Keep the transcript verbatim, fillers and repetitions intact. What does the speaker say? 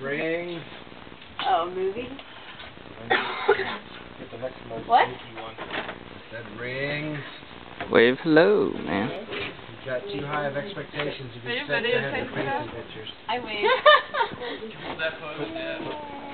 rings. Oh, movie? Get the next most What? sneaky one. Said rings. Wave hello, man. You've got too high of expectations. You can Hey, set buddy, to have take your it out. fancy pictures. I wave. That pose, yeah.